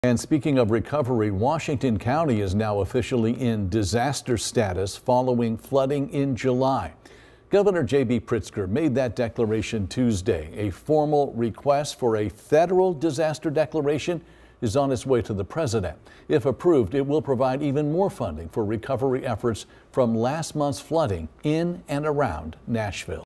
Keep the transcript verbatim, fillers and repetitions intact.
And speaking of recovery, Washington County is now officially in disaster status following flooding in July. Governor J B Pritzker made that declaration Tuesday. A formal request for a federal disaster declaration is on its way to the president. If approved, it will provide even more funding for recovery efforts from last month's flooding in and around Nashville.